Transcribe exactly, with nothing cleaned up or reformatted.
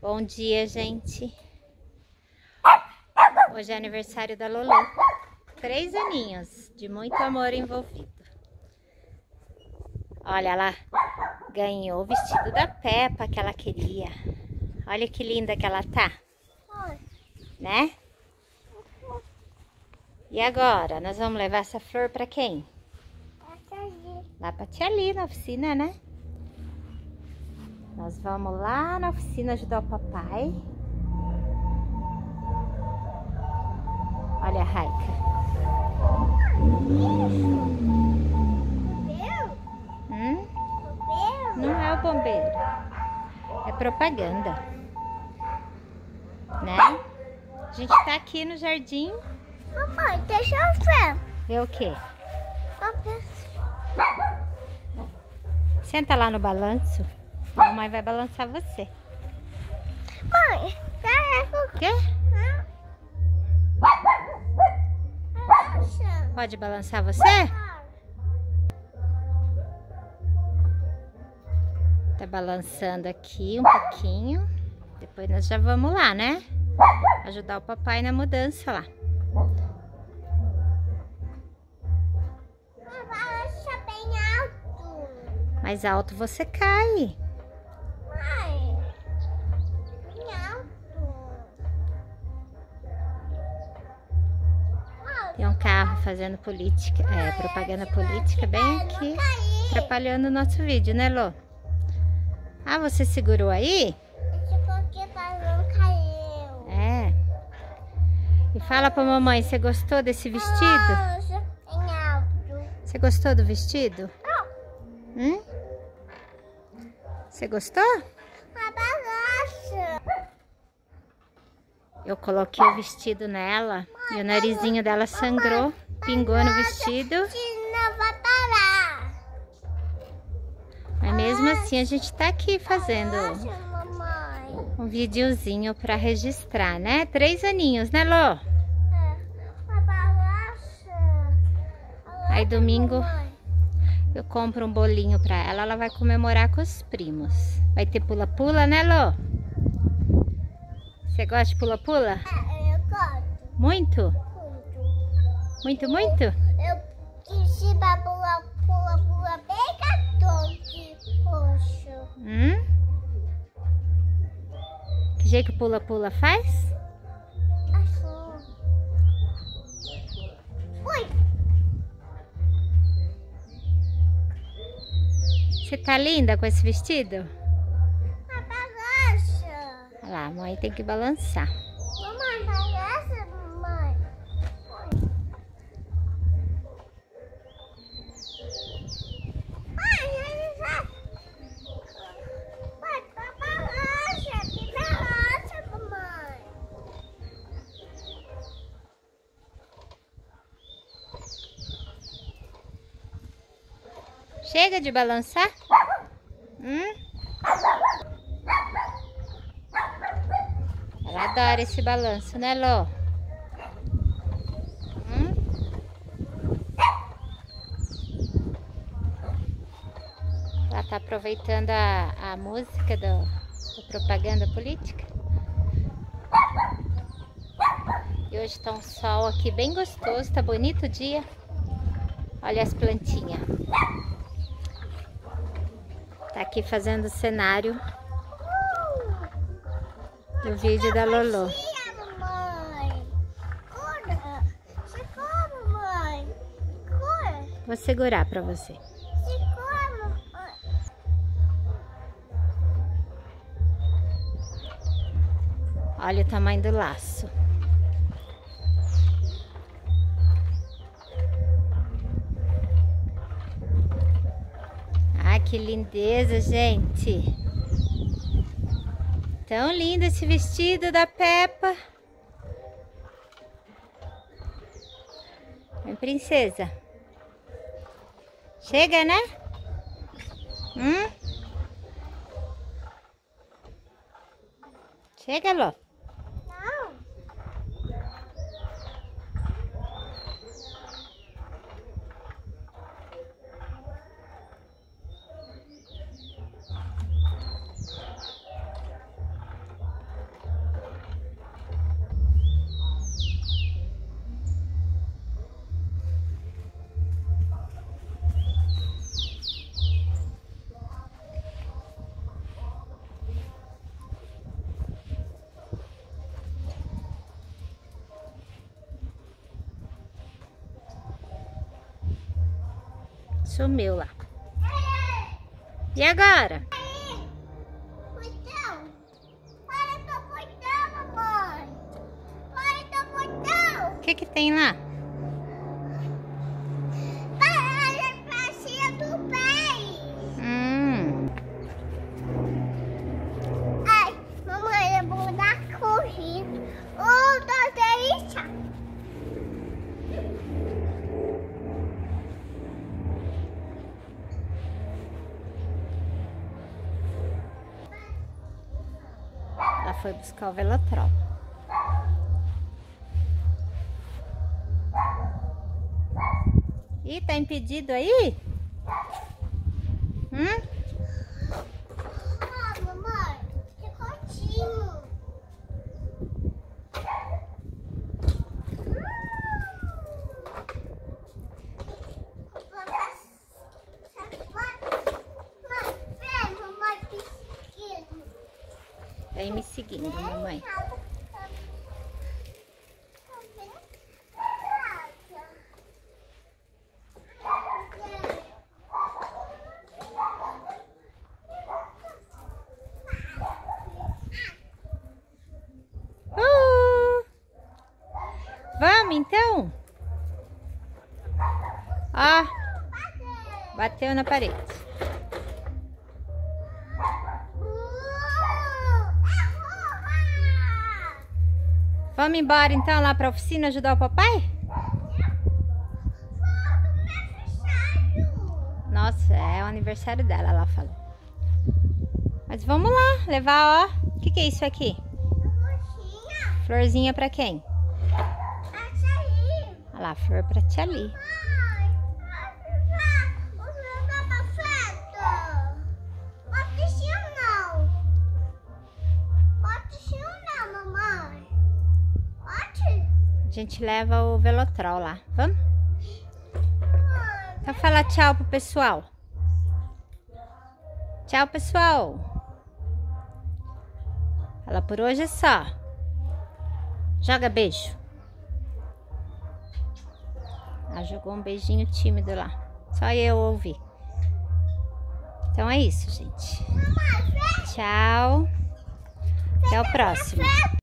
Bom dia, gente. Hoje é aniversário da Lulu. Três aninhos de muito amor envolvido. Olha, ela ganhou o vestido da Peppa que ela queria. Olha que linda que ela tá. Né? E agora? Nós vamos levar essa flor pra quem? Lá pra tia Ali, na oficina, né? Nós vamos lá na oficina ajudar o papai. Olha a Raika. Hum? Não é o bombeiro. É propaganda. Né? A gente tá aqui no jardim. Mamãe, deixa eu ver. Ver o quê? Senta lá no balanço. A mamãe vai balançar você. Mãe, O quê? balança. Pode balançar você? Tá balançando aqui um pouquinho. Depois nós já vamos lá, né? Ajudar o papai na mudança lá. Balança bem alto. Mais alto você cai. Mãe, bem alto. Tem um carro fazendo política, é, propaganda política bem aqui, atrapalhando o nosso vídeo, né, Lô? Ah, você segurou aí? Esse porque balão caiu. É. E fala pra mamãe, você gostou desse vestido? Balança bem alto. Você gostou do vestido? Hum? Você gostou? A balança. Eu coloquei o vestido nela e o narizinho dela sangrou, pingou no vestido. Não vai parar. Mas mesmo assim a gente tá aqui fazendo Balança, mamãe. um videozinho pra registrar, né? Três aninhos, né, Lô? É. A balança. Aí domingo Mamãe. eu compro um bolinho pra ela, ela vai comemorar com os primos. Vai ter pula-pula, né, Lô? Você gosta de pula-pula? É, eu gosto Muito? muito. Muito, muito? Eu quis ir pula, pula, pula bem gatão de roxo. Hum? Que jeito que pula-pula faz? Assim. Ui! Você tá linda com esse vestido? A balança. Olha lá, a mãe tem que balançar. Mamãe, balança, mamãe. Mãe, ele já... Mãe, balança, que balança, mamãe. Chega de balançar? Hum? Ela adora esse balanço, né, Lô? Hum? Ela tá aproveitando a, a música do, da propaganda política. E hoje tá um sol aqui bem gostoso, tá bonito o dia. Olha as plantinhas. Tá aqui fazendo o cenário do vídeo da Lulu. Tia, mamãe. Cura. Segura, mamãe. Cura. Vou segurar pra você. Segura, mamãe. Olha o tamanho do laço. Ah, que lindeza, gente. Tão lindo esse vestido da Peppa. Vem, princesa. Chega, né? Hum? Chega, Lô. Não. Sumiu lá. E agora? Portão. Olha do portão, mamãe. Olha do portão. O que que tem lá? Olha a pracinha do pé. Hum. Ai, mamãe, eu vou dar corrida. Um, dois, três, tchau. Ela foi buscar o Velotrol. Ih, tá impedido aí? Hum? Ah, mamãe, que curtinho. Vem, mamãe, pesquisa. Vem me seguindo, mamãe. Uh! Vamos então? Ó, bateu na parede. Vamos embora então lá para a oficina ajudar o papai? Nossa, é o aniversário dela, ela falou. Mas vamos lá, levar, ó. O que que é isso aqui? Florzinha para quem? Olha lá, flor para tia Ali. A gente leva o Velotrol lá, vamos? Então fala tchau pro pessoal. Tchau, pessoal. Fala, por hoje é só. Joga beijo. Ela jogou um beijinho tímido lá. Só eu ouvi. Então é isso, gente. Tchau. Até o próximo.